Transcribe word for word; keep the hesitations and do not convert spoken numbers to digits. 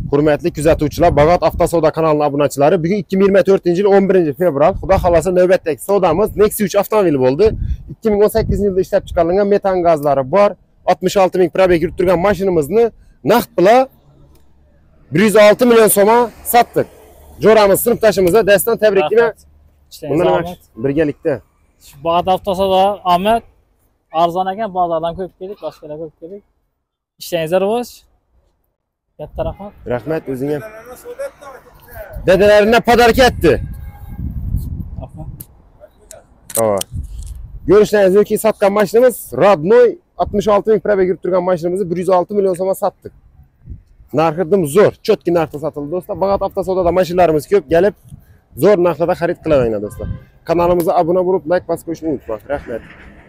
Hürmetli kuzatuvchilar, Bag'at Avtosoda kanalining obunachilari, bugun ikki ming yigirma to'rtinchi yil o'n birinchi fevral, xudo xolasa navbatdagi savdomiz Nexia uch avtomobili bo'ldi. ikki ming o'n sakkizinchi yilda ishlab chiqarilgan metan gazlari bor. oltmish olti ming probeg yurib turgan mashinamizni naqd pula bir yuz olti million so'mga satdik. Jo'ramiz sinfdoshimizga dastan tabriklayman. Ishlaymiz. Birgalikda. Bag'at Avtosoda Ahmet arzon ekan, bozordan ko'p keldik, boshqalar ko'p keldik. Ishlayingizlar rivoj. Katta rahmat. Rahmat o'zingga. Dadalaridan podarka etdi. Rahmat. Xo'p. Görüşleriniz ki satgan mashinamiz Radnoy oltmish olti ming probeg yurib turgan mashinamizni bir yuz olti million so'mga satdik. Narxidim zo'r, cho'tki narxda sotildi do'stlar. Bag'at Avtosoda mashinlarimiz ko'p, kelib zo'r narxlarda xarid qilavering do'stlar. Kanalimizga obuna bo'lib, like bosib qo'yishni unutmang. Rahmat.